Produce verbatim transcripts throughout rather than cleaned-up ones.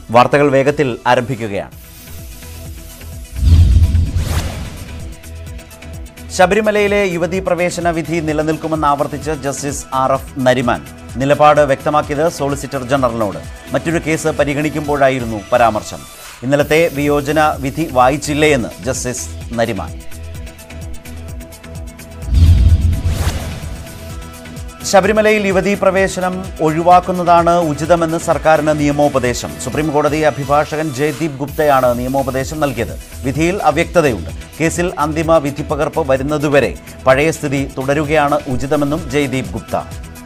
വാർത്തകൾ വേഗത്തിൽ ആരംഭിക്കുകയാണ്. ശബരിമലയിലെ യുവതീ പ്രവേശന വിധി നിലനിൽക്കുമെന്ന് ആവർത്തിച്ച് ജസ്റ്റിസ് ആർ എഫ് നരിമാൻ നിലപാട് വ്യക്തമാക്കിയത് സോളിസിറ്റർ ജനറലിനോട് മറ്റൊരു കേസ് പരിഗണിക്കുമ്പോഴായിരുന്നു പരാമർശം. ഇന്നലത്തെ വിയോജന വിധി വായിച്ചില്ലേ എന്ന് ജസ്റ്റിസ് നരിമാൻ. ശബരിമലയിൽ യുവതീ പ്രവേശനം ഒഴിവാക്കുന്നതാണ് ഉചിതമെന്ന് സർക്കാരിന് നിയമോപദേശം. സുപ്രീംകോടതി അഭിഭാഷകൻ ജയ്ദീപ് ഗുപ്തയാണ് നിയമോപദേശം നൽകിയത്. വിധിയിൽ അവ്യക്തതയുണ്ട്. കേസിൽ അന്തിമ വിധിപ്പകർപ്പ് വരുന്നതുവരെ പഴയ സ്ഥിതി തുടരുകയാണ് ഉചിതമെന്നും ജയ്ദീപ് ഗുപ്ത.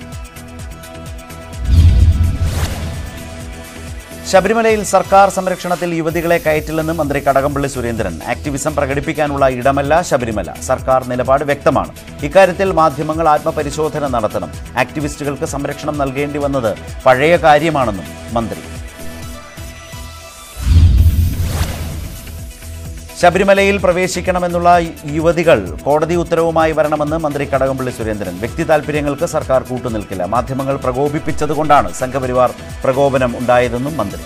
ശബരിമലയിൽ സർക്കാർ സംരക്ഷണത്തിൽ യുവതികളെ കയറ്റില്ലെന്ന് മന്ത്രി കടകംപള്ളി സുരേന്ദ്രൻ. ആക്ടിവിസം പ്രകടിപ്പിക്കാനുള്ള ഇടമല്ല ശബരിമല. സർക്കാർ നിലപാട് വ്യക്തമാണ്. ഇക്കാര്യത്തിൽ മാധ്യമങ്ങൾ ആത്മപരിശോധന നടത്തണം. ആക്ടിവിസ്റ്റുകൾക്ക് സംരക്ഷണം നൽകേണ്ടി വന്നത് പഴയ കാര്യമാണെന്നും മന്ത്രി. ശബരിമലയിൽ പ്രവേശിക്കണമെന്നുള്ള യുവതികൾ കോടതി ഉത്തരവുമായി വരണമെന്ന് മന്ത്രി കടകംപള്ളി സുരേന്ദ്രൻ. വ്യക്തി താൽപര്യങ്ങൾക്ക് സർക്കാർ കൂട്ടുനിൽക്കില്ല. മാധ്യമങ്ങൾ പ്രകോപിപ്പിച്ചതുകൊണ്ടാണ് സംഘപരിവാർ പ്രകോപനം ഉണ്ടായതെന്നും മന്ത്രി.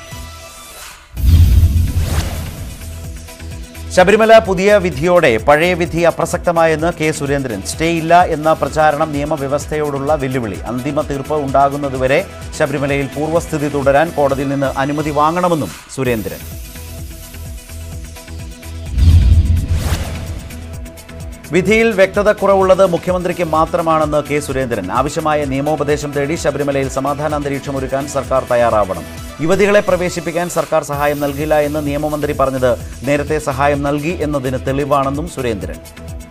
ശബരിമല പുതിയ വിധിയോടെ പഴയ വിധി അപ്രസക്തമായെന്ന് കെ സുരേന്ദ്രൻ. സ്റ്റേ ഇല്ല എന്ന പ്രചാരണം നിയമവ്യവസ്ഥയോടുള്ള വെല്ലുവിളി. അന്തിമ തീർപ്പ് ഉണ്ടാകുന്നതുവരെ ശബരിമലയിൽ പൂർവ്വസ്ഥിതി തുടരാൻ കോടതിയിൽ നിന്ന് അനുമതി വാങ്ങണമെന്നും സുരേന്ദ്രൻ. വിധിയിൽ വ്യക്തത കുറവുള്ളത് മുഖ്യമന്ത്രിക്ക് മാത്രമാണെന്ന് കെ സുരേന്ദ്രൻ. ആവശ്യമായ നിയമോപദേശം തേടി ശബരിമലയിൽ സമാധാന അന്തരീക്ഷം ഒരുക്കാൻ സർക്കാർ തയ്യാറാവണം. യുവതികളെ പ്രവേശിപ്പിക്കാൻ സർക്കാർ സഹായം നൽകില്ല എന്ന് നിയമമന്ത്രി പറഞ്ഞത് നേരത്തെ സഹായം നൽകി എന്നതിന് തെളിവാണെന്നും സുരേന്ദ്രൻ.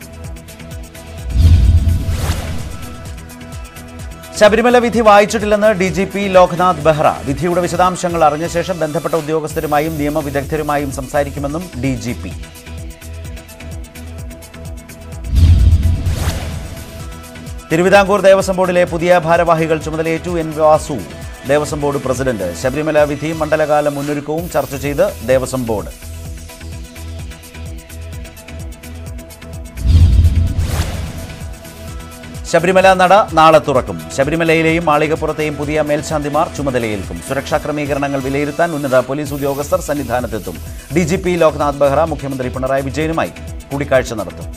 ശബരിമല വിധി വായിച്ചിട്ടില്ലെന്ന് D G P Loknath Behera. വിധിയുടെ വിശദാംശങ്ങൾ അറിഞ്ഞ ശേഷം ബന്ധപ്പെട്ട ഉദ്യോഗസ്ഥരുമായും നിയമവിദഗ്ധരുമായും സംസാരിക്കുമെന്നും D G P. Thiruvithamkoor Devaswom ബോർഡിലെ പുതിയ ഭാരവാഹികൾ ചുമതലയേറ്റു. N Vasu Devaswom board president. Sabarimala വിധി മണ്ഡലകാല മുന്നൊരുക്കവും ചർച്ച ചെയ്ത് ദേവസ്വം ബോർഡ്. ശബരിമല നട നാളെ തുറക്കും. ശബരിമലയിലെയും മാളികപ്പുറത്തെയും പുതിയ മേൽശാന്തിമാർ ചുമതലയേൽക്കും. സുരക്ഷാ ക്രമീകരണങ്ങൾ വിലയിരുത്താൻ ഉന്നത പോലീസ് ഉദ്യോഗസ്ഥർ സന്നിധാനത്തെത്തും. D G P Loknath Behera മുഖ്യമന്ത്രി പിണറായി വിജയനുമായി കൂടിക്കാഴ്ച നടത്തും.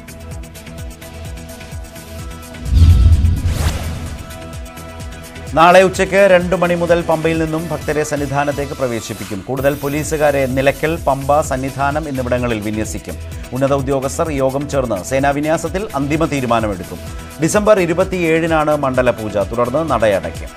നാളെ ഉച്ചയ്ക്ക് രണ്ടു മണി മുതൽ പമ്പയിൽ നിന്നും ഭക്തരെ സന്നിധാനത്തേക്ക് പ്രവേശിപ്പിക്കും. കൂടുതൽ പോലീസുകാരെ നിലയ്ക്കൽ, പമ്പ, സന്നിധാനം എന്നിവിടങ്ങളിൽ വിന്യസിക്കും. ഉന്നത ഉദ്യോഗസ്ഥർ യോഗം ചേർന്ന് സേനാവിന്യാസത്തിൽ അന്തിമ തീരുമാനമെടുക്കും. ഡിസംബർ ഇരുപത്തിയേഴിനാണ് മണ്ഡലപൂജ. തുടർന്ന് നടയടയ്ക്കും.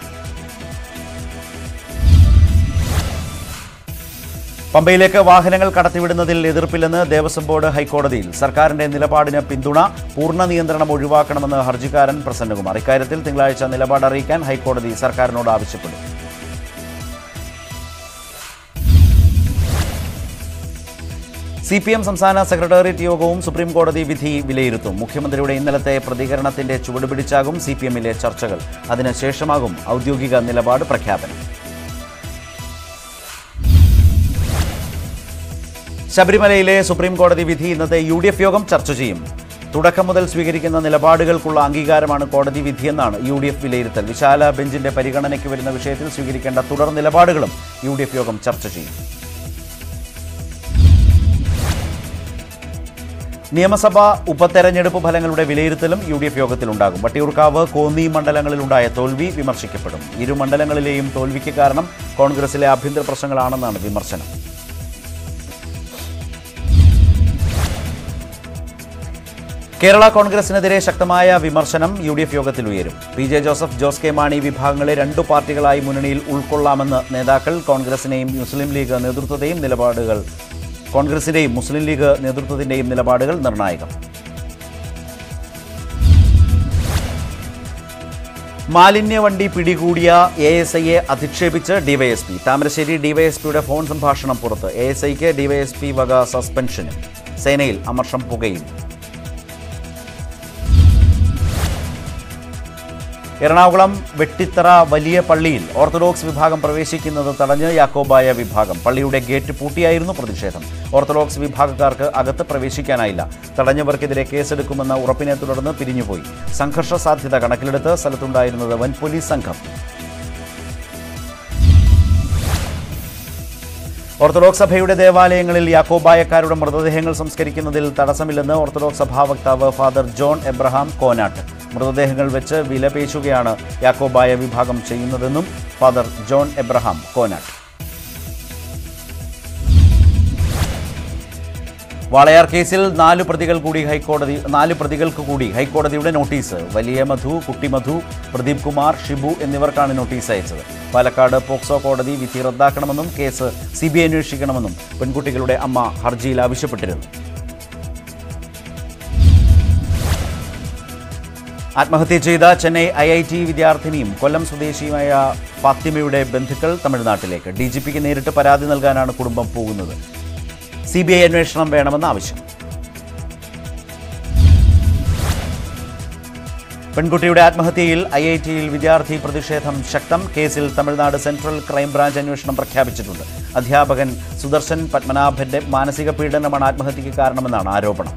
പമ്പയിലേക്ക് വാഹനങ്ങൾ കടത്തിവിടുന്നതിൽ എതിർപ്പില്ലെന്ന് ദേവസ്വം ബോർഡ് ഹൈക്കോടതിയിൽ. സർക്കാരിന്റെ നിലപാടിന് പിന്തുണ. പൂർണ്ണ നിയന്ത്രണം ഒഴിവാക്കണമെന്ന് ഹർജിക്കാരൻ പ്രസന്നകുമാർ. ഇക്കാര്യത്തിൽ തിങ്കളാഴ്ച നിലപാട് അറിയിക്കാൻ ഹൈക്കോടതി സർക്കാരിനോട് ആവശ്യപ്പെടും. സി പി എം സംസ്ഥാന സെക്രട്ടേറിയറ്റ് യോഗവും സുപ്രീംകോടതി വിധി വിലയിരുത്തും. മുഖ്യമന്ത്രിയുടെ ഇന്നലത്തെ പ്രതികരണത്തിന്റെ ചുവടുപിടിച്ചാകും സി പി എമ്മിലെ ചർച്ചകൾ. അതിനുശേഷമാകും ഔദ്യോഗിക നിലപാട് പ്രഖ്യാപനം. ശബരിമലയിലെ സുപ്രീംകോടതി വിധി ഇന്നത്തെ യു ഡി എഫ് യോഗം ചർച്ച ചെയ്യും. തുടക്കം മുതൽ സ്വീകരിക്കുന്ന നിലപാടുകൾക്കുള്ള അംഗീകാരമാണ് കോടതി വിധിയെന്നാണ് യു ഡി എഫ് വിലയിരുത്തൽ. വിശാല ബെഞ്ചിന്റെ പരിഗണനയ്ക്ക് വരുന്ന വിഷയത്തിൽ സ്വീകരിക്കേണ്ട തുടർ നിലപാടുകളും യു ഡി എഫ് യോഗം ചർച്ച ചെയ്യും. നിയമസഭാ ഉപതെരഞ്ഞെടുപ്പ് ഫലങ്ങളുടെ വിലയിരുത്തലും യു ഡി എഫ് യോഗത്തിലുണ്ടാകും. വട്ടിയൂർക്കാവ്, കോന്നി മണ്ഡലങ്ങളിലുണ്ടായ തോൽവി വിമർശിക്കപ്പെടും. ഇരു മണ്ഡലങ്ങളിലെയും തോൽവിക്ക് കാരണം കോൺഗ്രസിലെ ആഭ്യന്തര പ്രശ്നങ്ങളാണെന്നാണ് വിമർശനം. കേരള കോൺഗ്രസിനെതിരെ ശക്തമായ വിമർശനം യു ഡി എഫ് യോഗത്തിൽ ഉയരും. P J Joseph, Jose K Mani വിഭാഗങ്ങളെ രണ്ടു പാർട്ടികളായി മുന്നണിയിൽ ഉൾക്കൊള്ളാമെന്ന് നേതാക്കൾ. കോൺഗ്രസിനെയും മുസ്ലിം ലീഗ് നേതൃത്വത്തെയും നിലപാടുകൾ കോൺഗ്രസിന്റെയും മുസ്ലിം ലീഗ് നേതൃത്വത്തിന്റെയും നിലപാടുകൾ നിർണായകം. മാലിന്യവണ്ടി പിടികൂടിയ എ എസ് ഐയെ അധിക്ഷേപിച്ച് ഡിവൈഎസ്പി. താമരശ്ശേരി ഡിവൈഎസ്പിയുടെ ഫോൺ സംഭാഷണം പുറത്ത്. എ എസ് ഐക്ക് ഡിവൈഎസ്പി വക സസ്പെൻഷനും. സേനയിൽ അമർഷം പുകയും. എറണാകുളം വെട്ടിത്തറ വലിയ പള്ളിയിൽ ഓർത്തഡോക്സ് വിഭാഗം പ്രവേശിക്കുന്നത് തടഞ്ഞ് യാക്കോബായ വിഭാഗം. പള്ളിയുടെ ഗേറ്റ് പൂട്ടിയായിരുന്നു പ്രതിഷേധം. ഓർത്തഡോക്സ് വിഭാഗക്കാർക്ക് അകത്ത് പ്രവേശിക്കാനായില്ല. തടഞ്ഞവർക്കെതിരെ കേസെടുക്കുമെന്ന ഉറപ്പിനെ തുടർന്ന് പിരിഞ്ഞുപോയി. സംഘർഷ സാധ്യത കണക്കിലെടുത്ത് സ്ഥലത്തുണ്ടായിരുന്നത് വൻ പോലീസ് സംഘം. ഓർത്തഡോക്സ് സഭയുടെ ദേവാലയങ്ങളിൽ യാക്കോബായക്കാരുടെ മൃതദേഹങ്ങൾ സംസ്കരിക്കുന്നതിൽ തടസ്സമില്ലെന്ന് ഓർത്തഡോക്സ് സഭാ വക്താവ് ഫാദർ ജോൺ എബ്രഹാം കോനാട്ട്. മൃതദേഹങ്ങൾ വെച്ച് വിലപേശുകയാണ് യാക്കോബായ വിഭാഗം ചെയ്യുന്നതെന്നും ഫാദർ ജോൺ എബ്രഹാം കോനാട്ട്. വാളയാർ കേസിൽ നാല് പ്രതികൾ കൂടി ഹൈക്കോടതി നാല് പ്രതികൾക്ക് കൂടി ഹൈക്കോടതിയുടെ നോട്ടീസ്. വലിയ മധു, കുട്ടി മധു, പ്രദീപ് കുമാർ, ഷിബു എന്നിവർക്കാണ് നോട്ടീസ് അയച്ചത്. പാലക്കാട് പോക്സോ കോടതി വിധി റദ്ദാക്കണമെന്നും കേസ് സി ബി ഐ അന്വേഷിക്കണമെന്നും പെൺകുട്ടികളുടെ അമ്മ ഹർജിയിൽ ആവശ്യപ്പെട്ടിരുന്നു. ആത്മഹത്യ ചെയ്ത ചെന്നൈ ഐ ഐ ടി വിദ്യാർത്ഥിനിയും കൊല്ലം സ്വദേശിയുമായ ഫാത്തിമയുടെ ബന്ധുക്കൾ തമിഴ്നാട്ടിലേക്ക്. ഡി ജി പിക്ക് നേരിട്ട് പരാതി നൽകാനാണ് കുടുംബം പോകുന്നത്. സി ബി ഐ അന്വേഷണം വേണമെന്ന ആവശ്യം. പെൺകുട്ടിയുടെ ആത്മഹത്യയിൽ ഐ ഐ ടിയിൽ വിദ്യാർത്ഥി പ്രതിഷേധം ശക്തം. കേസിൽ തമിഴ്നാട് സെൻട്രൽ ക്രൈംബ്രാഞ്ച് അന്വേഷണം പ്രഖ്യാപിച്ചിട്ടുണ്ട്. അധ്യാപകൻ സുദർശൻ പത്മനാഭന്റെ മാനസിക പീഡനമാണ് ആത്മഹത്യയ്ക്ക് കാരണമെന്നാണ് ആരോപണം.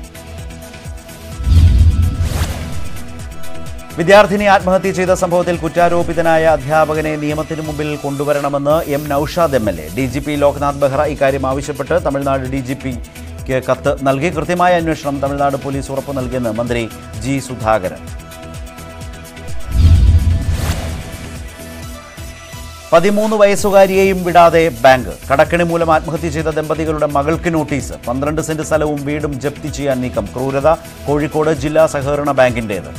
വിദ്യാർത്ഥിനി ആത്മഹത്യ ചെയ്ത സംഭവത്തിൽ കുറ്റാരോപിതനായ അധ്യാപകനെ നിയമത്തിന് മുമ്പിൽ കൊണ്ടുവരണമെന്ന് M Naushad M L A. D G P Loknath Behera ഇക്കാര്യം ആവശ്യപ്പെട്ട് തമിഴ്നാട് ഡി ജി പിക്ക് കത്ത് നൽകി. കൃത്യമായ അന്വേഷണം തമിഴ്നാട് പോലീസ് ഉറപ്പു നൽകിയെന്ന് മന്ത്രി ജി സുധാകരൻ. പതിമൂന്ന് വയസ്സുകാരിയെയും വിടാതെ ബാങ്ക്. കടക്കെണി മൂലം ആത്മഹത്യ ചെയ്ത ദമ്പതികളുടെ മകൾക്ക് നോട്ടീസ്. പന്ത്രണ്ട് സെന്റ് സ്ഥലവും വീടും ജപ്തി ചെയ്യാൻ നീക്കം. ക്രൂരത കോഴിക്കോട് ജില്ലാ സഹകരണ ബാങ്കിന്റേത്.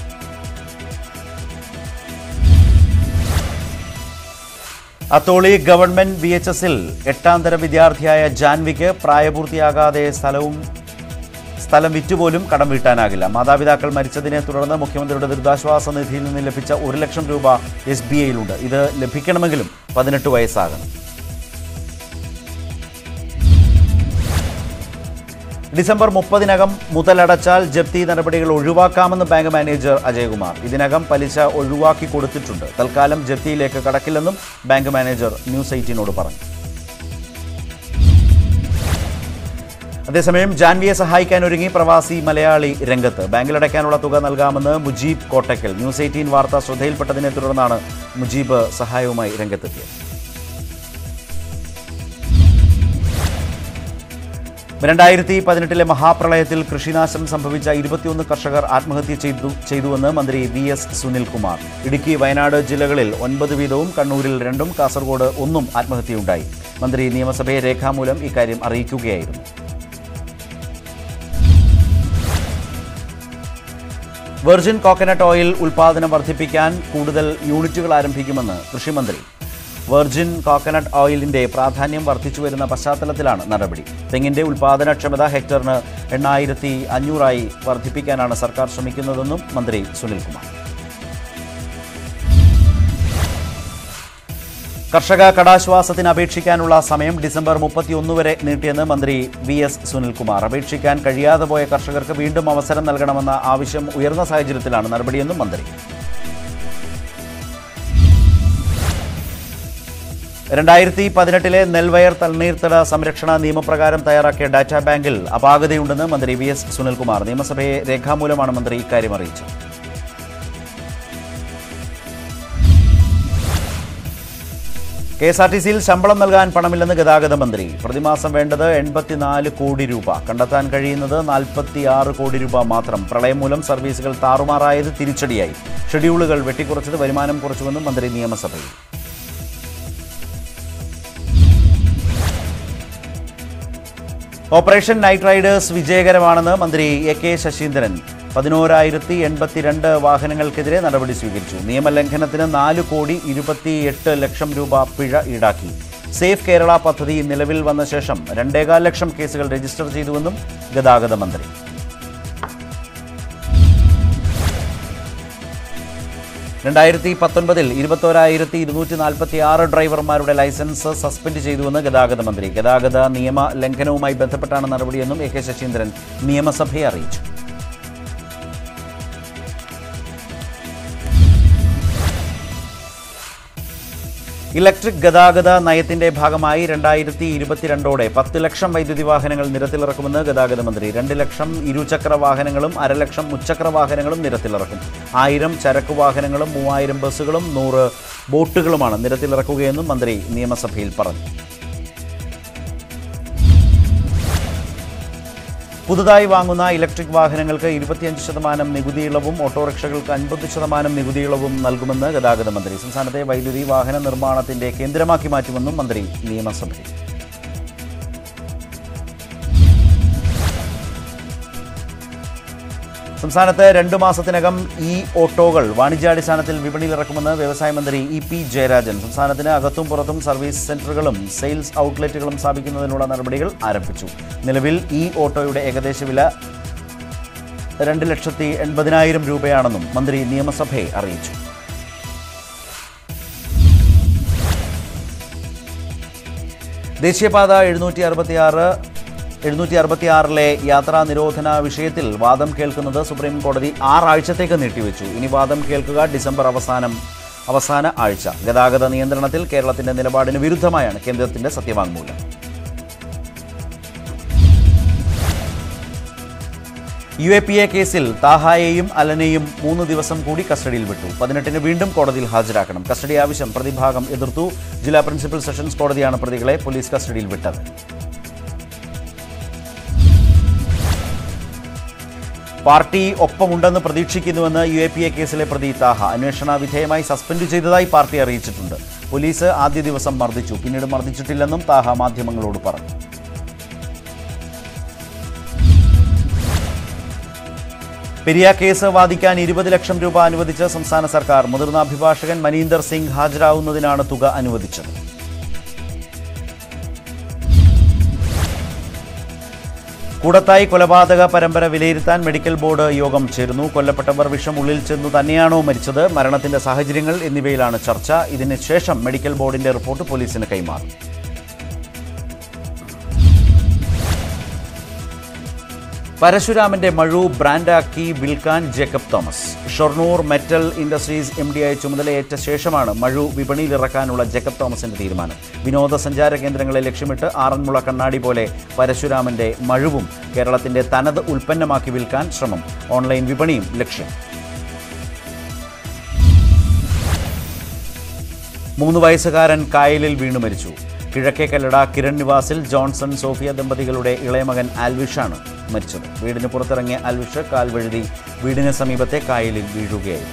അത്തോളി ഗവൺമെന്റ് വി എച്ച് എസിൽ എട്ടാം തര വിദ്യാർത്ഥിയായ ജാൻവിക്ക് പ്രായപൂർത്തിയാകാതെ സ്ഥലവും സ്ഥലം വിറ്റുപോലും കടം വീട്ടാനാകില്ല. മാതാപിതാക്കൾ മരിച്ചതിനെ തുടർന്ന് മുഖ്യമന്ത്രിയുടെ ദുരിതാശ്വാസ നിധിയിൽ നിന്ന് ലഭിച്ച ഒരു ലക്ഷം രൂപ എസ് ബി ഐയിലുണ്ട്. ഇത് ലഭിക്കണമെങ്കിലും പതിനെട്ട് വയസ്സാകണം. ഡിസംബർ മുപ്പതിനകം മുതലടച്ചാൽ ജപ്തി നടപടികൾ ഒഴിവാക്കാമെന്ന് ബാങ്ക് മാനേജർ അജയ്കുമാർ. ഇതിനകം പലിശ ഒഴിവാക്കി കൊടുത്തിട്ടുണ്ട്. തൽക്കാലം ജപ്തിയിലേക്ക് കടക്കില്ലെന്നും ബാങ്ക് മാനേജർ ന്യൂസ് എയ്റ്റീനോട് പറഞ്ഞു. അതേസമയം ജാൻവിയെ സഹായിക്കാൻ ഒരുങ്ങി പ്രവാസി മലയാളി രംഗത്ത്. ബാങ്കിലടയ്ക്കാനുള്ള തുക നൽകാമെന്ന് മുജീബ് കോട്ടയ്ക്കൽ. ന്യൂസ് എയ്റ്റീൻ വാർത്ത ശ്രദ്ധയിൽപ്പെട്ടതിനെ തുടർന്നാണ് മുജീബ് സഹായവുമായി രംഗത്തെത്തിയത്. രണ്ടായിരത്തി പതിനെട്ടിലെ മഹാപ്രളയത്തിൽ കൃഷിനാശം സംഭവിച്ച ഇരുപത്തിയൊന്ന് കർഷകർ ആത്മഹത്യ ചെയ്തു ചെയ്തുവെന്ന് മന്ത്രി വി എസ് സുനിൽകുമാർ. ഇടുക്കി, വയനാട് ജില്ലകളിൽ ഒൻപത് വീതവും, കണ്ണൂരിൽ രണ്ടും, കാസർഗോഡ് ഒന്നും ആത്മഹത്യയുണ്ടായി. മന്ത്രി നിയമസഭയെ രേഖാമൂലം ഇക്കാര്യം അറിയിക്കുകയായിരുന്നു. വെർജിൻ കോക്കനട്ട് ഓയിൽ ഉൽപ്പാദനം വർദ്ധിപ്പിക്കാൻ കൂടുതൽ യൂണിറ്റുകൾ ആരംഭിക്കുമെന്ന് കൃഷിമന്ത്രി. വെർജിൻ കോക്കനട്ട് ഓയിലിന്റെ പ്രാധാന്യം വർദ്ധിച്ചുവരുന്ന പശ്ചാത്തലത്തിലാണ് നടപടി. തെങ്ങിന്റെ ഉൽപ്പാദനക്ഷമത ഹെക്ടറിന് എണ്ണായിരത്തി അഞ്ഞൂറായി വർദ്ധിപ്പിക്കാനാണ് സർക്കാർ ശ്രമിക്കുന്നതെന്നും മന്ത്രി സുനിൽകുമാർ. കർഷക കടാശ്വാസത്തിന് അപേക്ഷിക്കാനുള്ള സമയം ഡിസംബർ മുപ്പത്തിയൊന്ന് വരെ നീട്ടിയെന്ന് മന്ത്രി വി എസ് സുനിൽകുമാർ. അപേക്ഷിക്കാൻ കഴിയാതെ പോയ കർഷകർക്ക് വീണ്ടും അവസരം നൽകണമെന്ന ആവശ്യം ഉയർന്ന സാഹചര്യത്തിലാണ് നടപടിയെന്നും മന്ത്രി. രണ്ടായിരത്തി പതിനെട്ടിലെ നെൽവയർ തണ്ണീർത്തട സംരക്ഷണ നിയമപ്രകാരം തയ്യാറാക്കിയ ഡാറ്റാ ബാങ്കിൽ അപാകതയുണ്ടെന്ന് മന്ത്രി വി എസ് സുനിൽകുമാർ. നിയമസഭയെ രേഖാമൂലമാണ് മന്ത്രി ഇക്കാര്യം അറിയിച്ചത്. കെ എസ് ആർ ടി സിയിൽ ശമ്പളം നൽകാൻ പണമില്ലെന്ന് ഗതാഗത മന്ത്രി. പ്രതിമാസം വേണ്ടത് എൺപത്തിനാല് കോടി രൂപ, കണ്ടെത്താൻ കഴിയുന്നത് നാൽപ്പത്തിയാറ് കോടി രൂപ മാത്രം. പ്രളയം മൂലം സർവീസുകൾ താറുമാറായത് തിരിച്ചടിയായി. ഷെഡ്യൂളുകൾ വെട്ടിക്കുറച്ചത് വരുമാനം കുറച്ചുവെന്നും മന്ത്രി നിയമസഭയിൽ. ഓപ്പറേഷൻ നൈറ്റ് റൈഡേഴ്സ് വിജയകരമാണെന്ന് മന്ത്രി എ കെ ശശീന്ദ്രൻ. പതിനോരായിരത്തി എൺപത്തിരണ്ട് വാഹനങ്ങൾക്കെതിരെ നടപടി സ്വീകരിച്ചു. നിയമലംഘനത്തിന് നാല് കോടി ഇരുപത്തിയെട്ട് ലക്ഷം രൂപ പിഴ ഈടാക്കി. സേഫ് കേരള പദ്ധതി നിലവിൽ വന്ന ശേഷം രണ്ടേകാൽ ലക്ഷം കേസുകൾ രജിസ്റ്റർ ചെയ്തുവെന്നും ഗതാഗത മന്ത്രി. രണ്ടായിരത്തി പത്തൊൻപതിൽ ഇരുപത്തോരായിരത്തി ഇരുന്നൂറ്റി നാൽപ്പത്തി ആറ് ഡ്രൈവർമാരുടെ ലൈസൻസ് സസ്പെൻഡ് ചെയ്തുവെന്ന് ഗതാഗത മന്ത്രി. ഗതാഗത നിയമ ലംഘനവുമായി ബന്ധപ്പെട്ടാണ് നടപടിയെന്നും എ കെ ശശീന്ദ്രൻ നിയമസഭയെ അറിയിച്ചു. ഇലക്ട്രിക് ഗതാഗത നയത്തിന്റെ ഭാഗമായി രണ്ടായിരത്തി ഇരുപത്തിരണ്ടോടെ പത്ത് ലക്ഷം വൈദ്യുതി വാഹനങ്ങൾ നിരത്തിലിറക്കുമെന്ന് ഗതാഗത മന്ത്രി. രണ്ട് ലക്ഷം ഇരുചക്ര വാഹനങ്ങളും അരലക്ഷം മുച്ചക്ര വാഹനങ്ങളും നിരത്തിലിറക്കും. ആയിരം ചരക്ക് വാഹനങ്ങളും മൂവായിരം ബസ്സുകളും നൂറ് ബോട്ടുകളുമാണ് നിരത്തിലിറക്കുകയെന്നും മന്ത്രി നിയമസഭയിൽ പറഞ്ഞു. പുതുതായി വാങ്ങുന്ന ഇലക്ട്രിക് വാഹനങ്ങൾക്ക് ഇരുപത്തിയഞ്ച് ശതമാനം നികുതി ഇളവും ഓട്ടോറിക്ഷകൾക്ക് അൻപത് ശതമാനം നികുതി ഇളവും നൽകുമെന്ന് ഗതാഗത മന്ത്രി. സംസ്ഥാനത്തെ വൈദ്യുതി വാഹന നിർമ്മാണത്തിന്റെ കേന്ദ്രമാക്കി മാറ്റുമെന്നും മന്ത്രി നിയമസഭയിൽ. സംസ്ഥാനത്ത് രണ്ടു മാസത്തിനകം ഇ ഓട്ടോകൾ വാണിജ്യാടിസ്ഥാനത്തിൽ വിപണിയിലിറക്കുമെന്ന് വ്യവസായ മന്ത്രി ഇ പി ജയരാജൻ. സംസ്ഥാനത്തിന് അകത്തും പുറത്തും സർവീസ് സെന്ററുകളും സെയിൽസ് ഔട്ട്ലെറ്റുകളും സ്ഥാപിക്കുന്നതിനുള്ള നടപടികൾ ആരംഭിച്ചു. നിലവിൽ ഇ ഓട്ടോയുടെ ഏകദേശ വില രണ്ട് ലക്ഷത്തി എൺപതിനായിരം രൂപയാണെന്നും മന്ത്രി നിയമസഭയെ അറിയിച്ചു. ദേശീയപാത എഴുന്നൂറ്റി അറുപത്തിയാറ് എഴുന്നൂറ്റി അറുപത്തിയാറിലെ യാത്രാ നിരോധന വിഷയത്തിൽ വാദം കേൾക്കുന്നത് സുപ്രീം കോടതി ആറാഴ്ചത്തേക്ക് നീട്ടിവെച്ചു. ഇനി വാദം കേൾക്കുക ഡിസംബർ അവസാനം അവസാന ആഴ്ച. ഗതാഗത നിയന്ത്രണത്തിൽ കേരളത്തിന്റെ നിലപാടിന് വിരുദ്ധമായാണ് കേന്ദ്രത്തിന്റെ സത്യവാങ്മൂലം. യു എ പി എ കേസിൽ താഹായെയും അലനെയും മൂന്ന് ദിവസം കൂടി കസ്റ്റഡിയിൽ വിട്ടു. പതിനെട്ടിന് വീണ്ടും കോടതിയിൽ ഹാജരാക്കണം. കസ്റ്റഡി ആവശ്യം പ്രതിഭാഗം എതിർത്തു. ജില്ലാ പ്രിൻസിപ്പൽ സെഷൻസ് കോടതിയാണ് പ്രതികളെ പോലീസ് കസ്റ്റഡിയിൽ വിട്ടത്. പാർട്ടി ഒപ്പമുണ്ടെന്ന് പ്രതീക്ഷിക്കുന്നുവെന്ന് യു എ പി എ കേസിലെ പ്രതി താഹ. അന്വേഷണ വിധേയമായി സസ്പെൻഡ് ചെയ്തതായി പാർട്ടി അറിയിച്ചിട്ടുണ്ട്. പോലീസ് ആദ്യ ദിവസം മർദ്ദിച്ചു, പിന്നീട് മർദ്ദിച്ചിട്ടില്ലെന്നും താഹ മാധ്യമങ്ങളോട് പറഞ്ഞു. പെരിയ കേസ് വാദിക്കാൻ ഇരുപത് ലക്ഷം രൂപ അനുവദിച്ച സംസ്ഥാന സർക്കാർ. മുതിർന്ന അഭിഭാഷകൻ മനീന്ദർ സിംഗ് ഹാജരാവുന്നതിനാണ് തുക അനുവദിച്ചത്. കൂടത്തായി കൊലപാതക പരമ്പര വിലയിരുത്താൻ മെഡിക്കൽ ബോർഡ് യോഗം ചേർന്നു. കൊല്ലപ്പെട്ടവർ വിഷം ഉള്ളിൽ ചെന്നു തന്നെയാണോ മരിച്ചത്, മരണത്തിന്റെ സാഹചര്യങ്ങൾ എന്നിവയിലാണ് ചർച്ച. ഇതിന് ശേഷം മെഡിക്കൽ ബോർഡിന്റെ റിപ്പോർട്ട് പോലീസിന് കൈമാറും. പരശുരാമന്റെ മഴു ബ്രാൻഡാക്കി വിൽക്കാൻ Jacob Thomas. Shoranur metal industries M D ആയി ചുമതലയേറ്റ ശേഷമാണ് മഴു വിപണിയിലിറക്കാനുള്ള ജേക്കബ് തോമസിന്റെ തീരുമാനം. വിനോദസഞ്ചാര കേന്ദ്രങ്ങളെ ലക്ഷ്യമിട്ട് ആറന്മുള കണ്ണാടി പോലെ പരശുരാമന്റെ മഴുവും കേരളത്തിന്റെ തനത് ഉൽപ്പന്നമാക്കി വിൽക്കാൻ ശ്രമം. ഓൺലൈൻ വിപണിയും ലക്ഷ്യം. മൂന്ന് വയസ്സുകാരൻ കായലിൽ വീണു മരിച്ചു. കിഴക്കേക്കല്ലട കിരൺ നിവാസിൽ ജോൺസൺ സോഫിയ ദമ്പതികളുടെ ഇളയമകൻ ആൽവിഷാണ് മരിച്ചത്. വീടിന് പുറത്തിറങ്ങിയ ആൽവിഷ് കാൽ വഴുതി വീടിന് സമീപത്തെ കായലിൽ വീഴുകയായിരുന്നു.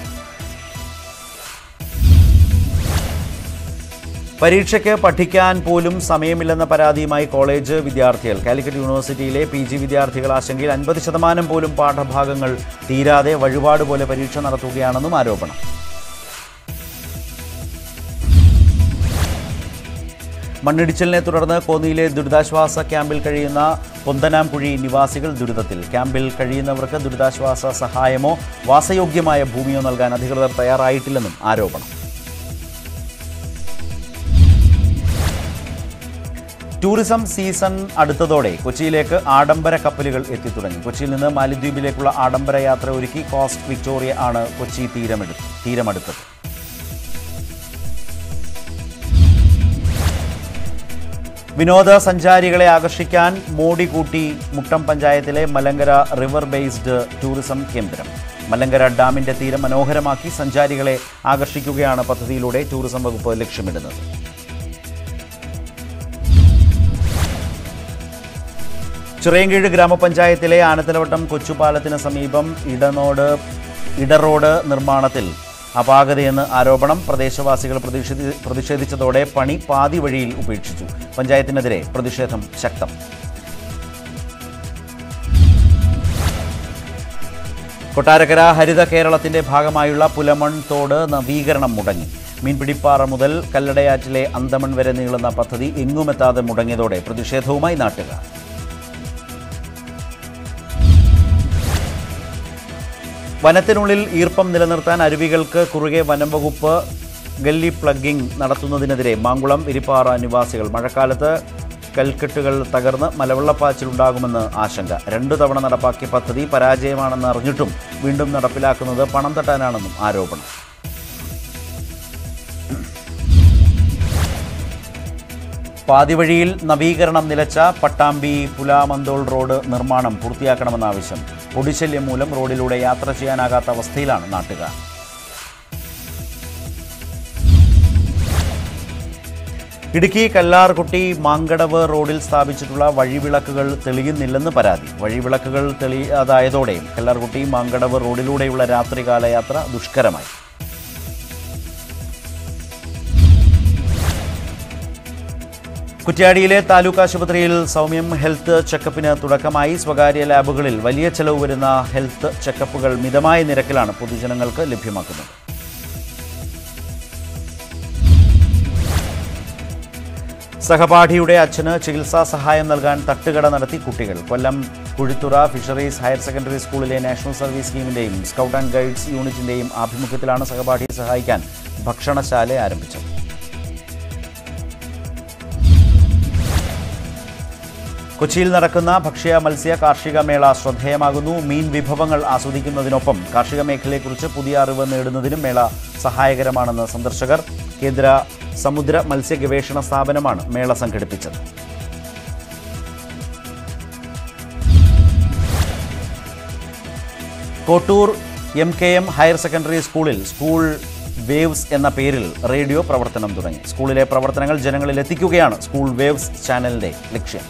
പരീക്ഷയ്ക്ക് പഠിക്കാൻ പോലും സമയമില്ലെന്ന പരാതിയുമായി കോളേജ് വിദ്യാർത്ഥികൾ. കാലിക്കറ്റ് യൂണിവേഴ്സിറ്റിയിലെ പി ജി വിദ്യാർത്ഥികൾ ആശങ്കയിൽ അൻപത് ശതമാനം പോലും പാഠഭാഗങ്ങൾ തീരാതെ വഴിപാട് പോലെ പരീക്ഷ നടത്തുകയാണെന്നും ആരോപണം. മണ്ണിടിച്ചിലിനെ തുടർന്ന് കോന്നിയിലെ ദുരിതാശ്വാസ ക്യാമ്പിൽ കഴിയുന്ന പൊന്തനാംകുഴി നിവാസികൾ ദുരിതത്തിൽ. ക്യാമ്പിൽ കഴിയുന്നവർക്ക് ദുരിതാശ്വാസ സഹായമോ വാസയോഗ്യമായ ഭൂമിയോ നൽകാൻ അധികൃതർ തയ്യാറായിട്ടില്ലെന്നും ആരോപണം. ടൂറിസം സീസൺ അടുത്തതോടെ കൊച്ചിയിലേക്ക് ആഡംബര കപ്പലുകൾ എത്തിത്തുടങ്ങി. കൊച്ചിയിൽ നിന്ന് മാലിദ്വീപിലേക്കുള്ള ആഡംബര യാത്ര ഒരുക്കി കോസ്റ്റ് വിക്ടോറിയ ആണ് കൊച്ചി തീരമെടു തീരമെടുത്തത്. വിനോദസഞ്ചാരികളെ ആകർഷിക്കാൻ മോടി കൂട്ടി മുട്ടം പഞ്ചായത്തിലെ മലങ്കര റിവർ ബേസ്ഡ് ടൂറിസം കേന്ദ്രം. മലങ്കര ഡാമിന്റെ തീരം മനോഹരമാക്കി സഞ്ചാരികളെ ആകർഷിക്കുകയാണ് പദ്ധതിയിലൂടെ ടൂറിസം വകുപ്പ് ലക്ഷ്യമിടുന്നത്. ചിറയൻകീഴ് ഗ്രാമപഞ്ചായത്തിലെ ആനത്തലവട്ടം കൊച്ചുപാലത്തിന് സമീപം ഇടനോട് ഇടറോഡ് നിർമ്മാണത്തിൽ അപാകതയെന്ന് ആരോപണം. പ്രദേശവാസികൾ പ്രതിഷേധി പ്രതിഷേധിച്ചതോടെ പണി പാതി വഴിയിൽ ഉപേക്ഷിച്ചു. പഞ്ചായത്തിനെതിരെ പ്രതിഷേധം ശക്തം. കൊട്ടാരക്കര ഹരിത കേരളത്തിന്റെ ഭാഗമായുള്ള പുലമൺ തോട് നവീകരണം മുടങ്ങി. മീൻപിടിപ്പാറ മുതൽ കല്ലടയാറ്റിലെ അന്തമൺ വരെ നീളുന്ന പദ്ധതി എങ്ങുമെത്താതെ മുടങ്ങിയതോടെ പ്രതിഷേധവുമായി നാട്ടുകാർ. വനത്തിനുള്ളിൽ ഈർപ്പം നിലനിർത്താൻ അരുവികൾക്ക് കുറുകെ വനം വകുപ്പ് ഗല്ലി പ്ലഗിംഗ് നടത്തുന്നതിനെതിരെ മാങ്കുളം ഇരിപ്പാറ നിവാസികൾ. മഴക്കാലത്ത് കൽക്കെട്ടുകൾ തകർന്ന് മലവെള്ളപ്പാച്ചിലുണ്ടാകുമെന്ന് ആശങ്ക. രണ്ടു തവണ നടപ്പാക്കിയ പദ്ധതി പരാജയമാണെന്ന് അറിഞ്ഞിട്ടും വീണ്ടും നടപ്പിലാക്കുന്നത് പണം തട്ടാനാണെന്നും ആരോപണം. പാതിവഴിയിൽ നവീകരണം നിലച്ച പട്ടാമ്പി പുലാമന്തോൾ റോഡ് നിർമ്മാണം പൂർത്തിയാക്കണമെന്ന ആവശ്യം. പൊടിശല്യം മൂലം റോഡിലൂടെ യാത്ര ചെയ്യാനാകാത്ത അവസ്ഥയിലാണ് നാട്ടുകാർ. ഇടുക്കി കല്ലാർകുട്ടി മാങ്കടവ് റോഡിൽ സ്ഥാപിച്ചിട്ടുള്ള വഴിവിളക്കുകൾ തെളിയുന്നില്ലെന്ന് പരാതി. വഴിവിളക്കുകൾ തെളിയാതായതോടെ കല്ലാർകുട്ടി മാങ്കടവ് റോഡിലൂടെയുള്ള രാത്രികാല യാത്ര ദുഷ്കരമായി. കുറ്റ്യാടിയിലെ താലൂക്ക് ആശുപത്രിയിൽ സൗമ്യം ഹെൽത്ത് ചെക്കപ്പിന് തുടക്കമായി. സ്വകാര്യ ലാബുകളിൽ വലിയ ചെലവ് വരുന്ന ഹെൽത്ത് ചെക്കപ്പുകൾ മിതമായ നിരക്കിലാണ് പൊതുജനങ്ങൾക്ക് ലഭ്യമാക്കുന്നത്. സഹപാഠിയുടെ അച്ഛന് ചികിത്സാ സഹായം നൽകാൻ തട്ടുകട നടത്തി കുട്ടികൾ. Kollam Kuzhithura fisheries higher secondary സ്കൂളിലെ നാഷണൽ സർവീസ് സ്കീമിന്റെയും സ്കൗട്ട് ആൻഡ് ഗൈഡ്സ് യൂണിറ്റിന്റെയും ആഭിമുഖ്യത്തിലാണ് സഹപാഠിയെ സഹായിക്കാൻ ഭക്ഷണശാല ആരംഭിച്ചത്. കൊച്ചിയിൽ നടക്കുന്ന ഭക്ഷ്യ മത്സ്യ കാർഷിക മേള ശ്രദ്ധേയമാകുന്നു. മീൻ വിഭവങ്ങൾ ആസ്വദിക്കുന്നതിനൊപ്പം കാർഷിക മേഖലയെക്കുറിച്ച് പുതിയ അറിവ് നേടുന്നതിനും മേള സഹായകരമാണെന്ന് സന്ദർശകർ. കേന്ദ്ര സമുദ്ര മത്സ്യ ഗവേഷണ സ്ഥാപനമാണ് മേള സംഘടിപ്പിച്ചത്. Kottoor M K M higher secondary സ്കൂളിൽ സ്കൂൾ വേവ്സ് എന്ന പേരിൽ റേഡിയോ പ്രവർത്തനം തുടങ്ങി. സ്കൂളിലെ പ്രവർത്തനങ്ങൾ ജനങ്ങളിൽ എത്തിക്കുകയാണ് സ്കൂൾ വേവ്സ് ചാനലിന്റെ ലക്ഷ്യം.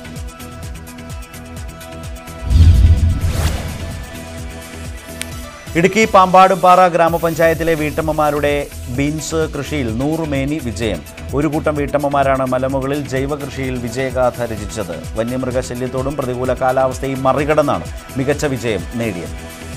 ഇടുക്കി പാമ്പാടുംപാറ ഗ്രാമപഞ്ചായത്തിലെ വീട്ടമ്മമാരുടെ ബീൻസ് കൃഷിയിൽ നൂറുമേനി വിജയം. ഒരു കൂട്ടം വീട്ടമ്മമാരാണ് മലമുകളിൽ ജൈവ കൃഷിയിൽ വിജയഗാഥ രചിച്ചത്. വന്യമൃഗശല്യത്തോടും പ്രതികൂല കാലാവസ്ഥയും മറികടന്നാണ് മികച്ച വിജയം നേടിയത്.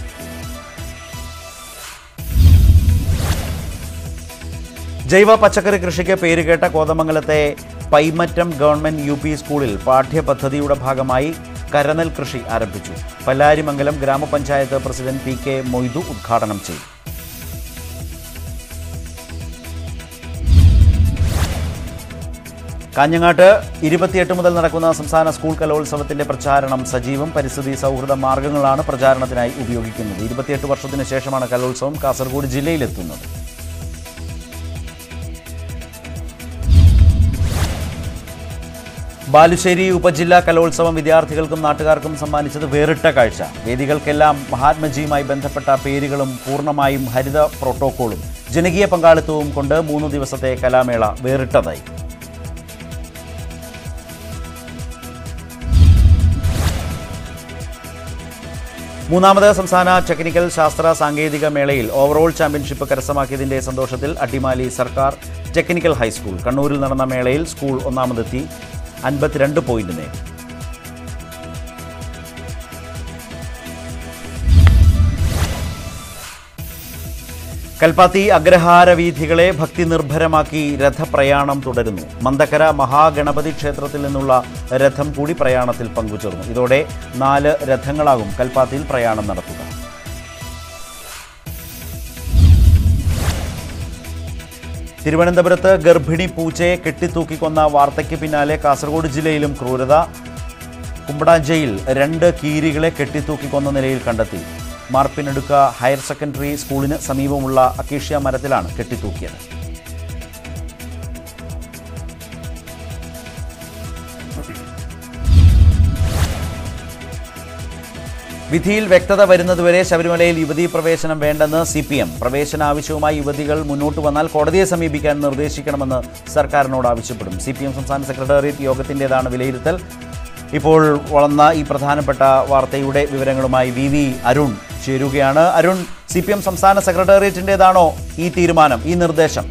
ജൈവ പച്ചക്കറി കൃഷിക്ക് പേരുകേട്ട കോതമംഗലത്തെ പൈമറ്റം ഗവൺമെന്റ് യു പി സ്കൂളിൽ പാഠ്യപദ്ധതിയുടെ ഭാഗമായി കരനെൽ കൃഷി ആരംഭിച്ചു. പല്ലാരിമംഗലം ഗ്രാമപഞ്ചായത്ത് പ്രസിഡന്റ് പി കെ മൊയ്തു ഉദ്ഘാടനം ചെയ്തു. കാഞ്ഞങ്ങാട്ട് ഇരുപത്തിയെട്ട് മുതൽ നടക്കുന്ന സംസ്ഥാന സ്കൂൾ കലോത്സവത്തിന്റെ പ്രചാരണം സജീവം. പരിസ്ഥിതി സൗഹൃദ മാർഗങ്ങളാണ് പ്രചാരണത്തിനായി ഉപയോഗിക്കുന്നത്. ഇരുപത്തിയെട്ട് വർഷത്തിന് ശേഷമാണ് കലോത്സവം കാസർഗോഡ് ജില്ലയിലെത്തുന്നത്. ബാലുശ്ശേരി ഉപജില്ലാ കലോത്സവം വിദ്യാർത്ഥികൾക്കും നാട്ടുകാർക്കും സമ്മാനിച്ചത് വേറിട്ട കാഴ്ച. വേദികൾക്കെല്ലാം മഹാത്മജിയുമായി ബന്ധപ്പെട്ട പേരുകളും പൂർണ്ണമായും ഹരിത പ്രോട്ടോക്കോളും ജനകീയ പങ്കാളിത്തവും കൊണ്ട് മൂന്ന് ദിവസത്തെ കലാമേള വേറിട്ടതായി. മൂന്നാമത് സംസ്ഥാന ടെക്നിക്കൽ ശാസ്ത്ര സാങ്കേതിക മേളയിൽ ഓവറോൾ ചാമ്പ്യൻഷിപ്പ് കരസ്ഥമാക്കിയതിന്റെ സന്തോഷത്തിൽ അട്ടിമാലി സർക്കാർ ടെക്നിക്കൽ ഹൈസ്കൂൾ. കണ്ണൂരിൽ നടന്ന മേളയിൽ സ്കൂൾ ഒന്നാമതെത്തി അൻപത്തിരണ്ട് പോയിന്റ് നേടി. കൽപ്പാത്തി അഗ്രഹാര വീഥികളെ ഭക്തി നിർഭരമാക്കി രഥപ്രയാണം തുടരുന്നു. മന്തക്കര മഹാഗണപതി ക്ഷേത്രത്തിൽ നിന്നുള്ള രഥം കൂടി പ്രയാണത്തിൽ പങ്കുചേർന്നു. ഇതോടെ നാല് രഥങ്ങളാകും കൽപ്പാത്തിയിൽ പ്രയാണം നടത്തുക. തിരുവനന്തപുരത്ത് ഗർഭിണി പൂച്ചയെ കെട്ടിത്തൂക്കിക്കൊന്ന വാർത്തയ്ക്ക് പിന്നാലെ കാസർഗോഡ് ജില്ലയിലും ക്രൂരത. കുമ്പടാഞ്ചയിൽ രണ്ട് കീരികളെ കെട്ടിത്തൂക്കിക്കൊന്ന നിലയിൽ കണ്ടെത്തി. മാർപ്പിനടുക്ക ഹയർ സെക്കൻഡറി സ്കൂളിന് സമീപമുള്ള അക്കേഷ്യ മരത്തിലാണ് കെട്ടിത്തൂക്കിയത്. വിധിയിൽ വ്യക്തത വരുന്നതുവരെ ശബരിമലയിൽ യുവതീ പ്രവേശനം വേണ്ടെന്ന് സി പി എം. പ്രവേശനാവശ്യവുമായി യുവതികൾ മുന്നോട്ട് വന്നാൽ കോടതിയെ സമീപിക്കാൻ നിർദ്ദേശിക്കണമെന്ന് സർക്കാരിനോട് ആവശ്യപ്പെടും. സി പി എം സംസ്ഥാന സെക്രട്ടേറിയറ്റ് യോഗത്തിൻ്റെതാണ് വിലയിരുത്തൽ. ഇപ്പോൾ വളർന്ന ഈ പ്രധാനപ്പെട്ട വാർത്തയുടെ വിവരങ്ങളുമായി വി വി അരുൺ ചേരുകയാണ്. അരുൺ, സി പി എം സംസ്ഥാന സെക്രട്ടേറിയറ്റിൻ്റെതാണോ ഈ തീരുമാനം, ഈ നിർദ്ദേശം?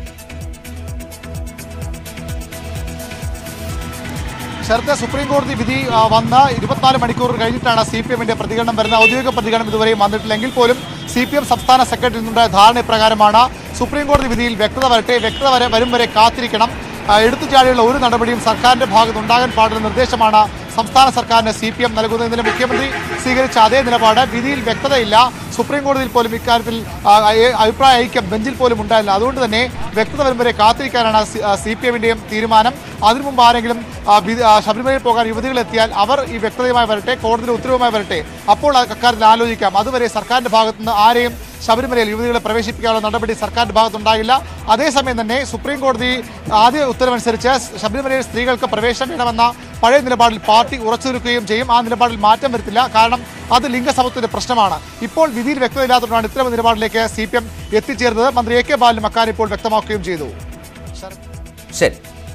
ശരത്ത്, സുപ്രീം കോടതി വിധി വന്ന ഇരുപത്തിനാല് മണിക്കൂർ കഴിഞ്ഞിട്ടാണ് സി പി എമ്മിന്റെ പ്രതികരണം വരുന്നത്. ഔദ്യോഗിക പ്രതികരണം ഇതുവരെയും വന്നിട്ടില്ലെങ്കിൽ പോലും സി പി എം സംസ്ഥാന സെക്രട്ടറിയിൽ നിന്നുണ്ടായ ധാരണപ്രകാരമാണ് സുപ്രീം കോടതി വിധിയിൽ വ്യക്തത വരട്ടെ, വ്യക്തത വരെ വരും വരെ കാത്തിരിക്കണം, എടുത്തുചാടിയുള്ള ഒരു നടപടിയും സർക്കാരിന്റെ ഭാഗത്തുണ്ടാകാൻ പാടുള്ള നിർദ്ദേശമാണ് സംസ്ഥാന സർക്കാരിന് സി പി എം നൽകുന്നത്. ഇന്നലെ മുഖ്യമന്ത്രി സ്വീകരിച്ച അതേ നിലപാട്. വിധിയിൽ വ്യക്തതയില്ല, സുപ്രീം കോടതിയിൽ പോലും ഇക്കാര്യത്തിൽ അഭിപ്രായ ഐക്യം ബെഞ്ചിൽ പോലും ഉണ്ടായില്ല. അതുകൊണ്ട് തന്നെ വ്യക്തത വരും വരെ കാത്തിരിക്കാനാണ് സി പി എമ്മിന്റെയും തീരുമാനം. അതിനു മുമ്പ് ആരെങ്കിലും ശബരിമലയിൽ പോകാൻ യുവതികളെത്തിയാൽ അവർ ഈ വ്യക്തതയുമായി വരട്ടെ, കോടതിയുടെ ഉത്തരവുമായി വരട്ടെ, അപ്പോൾ അക്കാര്യത്തിൽ ആലോചിക്കാം. അതുവരെ സർക്കാരിന്റെ ഭാഗത്തുനിന്ന് ആരെയും ശബരിമലയിൽ യുവതികളെ പ്രവേശിപ്പിക്കാനുള്ള നടപടി സർക്കാരിന്റെ ഭാഗത്തുണ്ടാകില്ല. അതേസമയം തന്നെ സുപ്രീം കോടതി ആദ്യ ഉത്തരവനുസരിച്ച് ശബരിമലയിൽ സ്ത്രീകൾക്ക് പ്രവേശനം വേണമെന്ന പഴയ നിലപാടിൽ പാർട്ടി ഉറച്ചു നിൽക്കുകയും ചെയ്യും. ആ നിലപാടിൽ മാറ്റം വരുത്തില്ല, കാരണം അത് ലിംഗസമത്വത്തിന്റെ പ്രശ്നമാണ്. ഇപ്പോൾ വിധിയിൽ വ്യക്തതയില്ലാത്തതുകൊണ്ടാണ് ഇത്തരം നിലപാടിലേക്ക് സി പി എം എത്തിച്ചേർന്നത്. മന്ത്രി എ കെ ബാലനും അക്കാര്യം ഇപ്പോൾ വ്യക്തമാക്കുകയും ചെയ്തു. ശരി.